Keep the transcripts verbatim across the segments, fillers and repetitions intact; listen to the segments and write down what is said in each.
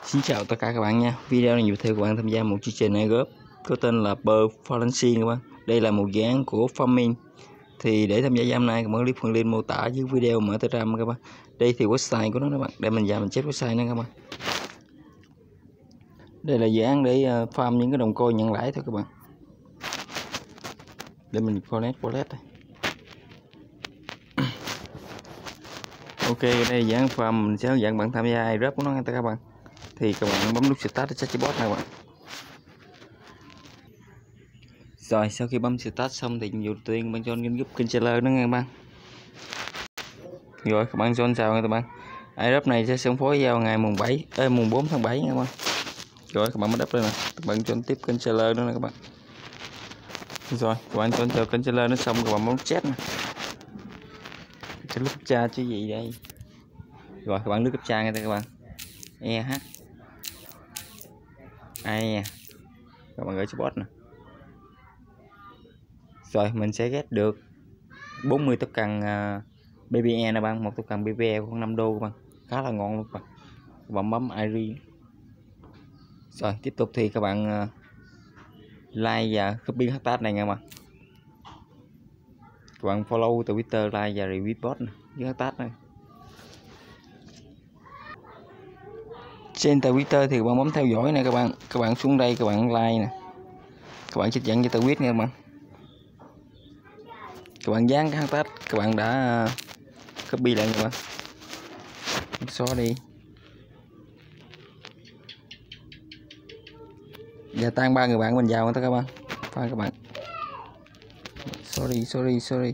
Xin chào tất cả các bạn nha. Video này giới thiệu các bạn tham gia một chương trình airdrop có tên là Performance các bạn. Đây là một dự án của Farming. Thì để tham gia giám này các bạn click phần link mô tả dưới video mở Telegram các bạn. Đây thì website của nó các bạn. Để mình vào mình check website nữa các bạn. Đây là dự án để farm những cái đồng coin nhận lãi thôi các bạn. Để mình connect wallet đây. Ok, đây là dự án farm, mình sẽ hướng dẫn bạn tham gia airdrop của nó nha các bạn. Thì các bạn bấm nút start để chatbot này các bạn. Rồi sau khi bấm start xong thì nhiệm vụ tiên bạn join giúp kênh trailer đó nha các bạn. Rồi các bạn join chào nha các bạn. Airdrop này sẽ phân phối vào ngày mùng bảy, ê, mùng bốn tháng bảy nha các bạn. Rồi các bạn mới đắp lên nè, các bạn join tiếp kênh trailer nữa nè các bạn. Rồi các bạn join chờ kênh trailer nó xong các bạn bấm chat nè. Cái lúc cha chứ gì đây. Rồi các bạn nước cấp cha nha các bạn. E h ai các bạn gửi cho bot nè. Rồi mình sẽ ghét được bốn mươi token uh, bê bê e nè bạn, một token bê bê e khoảng năm đô các bạn, khá là ngon luôn các bạn. Các bạn bấm i rờ. Rồi tiếp tục thì các bạn uh, like và copy hashtag này nha các bạn. Các bạn follow từ Twitter, like và retweet bot này, với hashtag này. Trên Twitter thì các bạn bấm theo dõi này các bạn. Các bạn xuống đây các bạn like nè. Các bạn trích dẫn cho tweet nha các bạn. Các bạn dán cái hashtag các bạn đã uh, copy lại các bạn. Xóa đi. Và tăng ba người bạn mình vào các bạn. Phải các bạn. Sorry, sorry, sorry.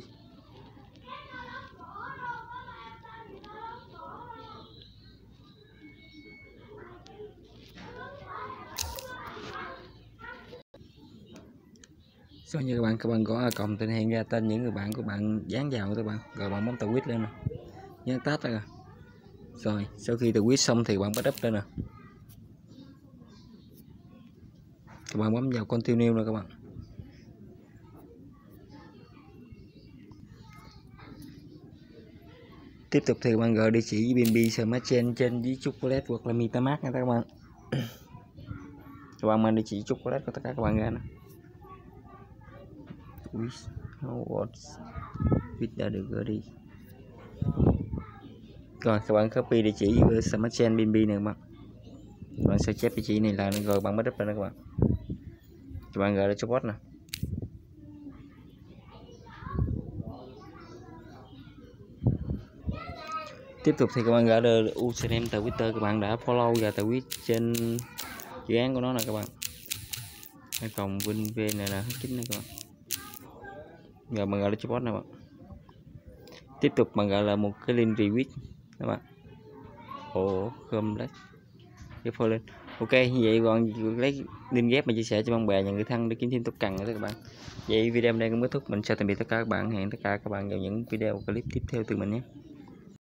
Rồi như các bạn, các bạn gõ cộng tên hiện ra tên những người bạn của bạn dán vào các bạn, rồi bạn bấm tweet lên nè, nhấn tắt ra. Rồi sau khi tweet xong thì bạn bắt up lên nè, các bạn bấm vào continue nè các bạn. Tiếp tục thì các bạn gửi địa chỉ bê en bê Smart Chain trên với chocolate hoặc là MetaMask nha các bạn. Các bạn mang địa chỉ chocolate của tất cả các bạn ra nè. Đã được gửi đi. Rồi các bạn copy địa chỉ Smart Chain bê en bê này các bạn. Các bạn sẽ chép địa chỉ này là rồi bạn bắt up lên các bạn. Các bạn gửi lại cho bot nè. Tiếp tục thì các bạn gửi được username từ Twitter các bạn đã follow và tweet trên dự án của nó nè các bạn. Hay phòng Vinh V này là chính này các bạn. Rồi bạn gọi là cho bot nè bạn. Tiếp tục bạn gọi là một cái link retweet các bạn. Ồ không lấy cái phô lên. Ok như vậy còn lấy link ghép mà chia sẻ cho bạn bè và người thân để kiếm thêm token nữa các bạn. Vậy video này cũng kết thúc, mình chào tạm biệt tất cả các bạn, hẹn tất cả các bạn vào những video clip tiếp theo từ mình nhé.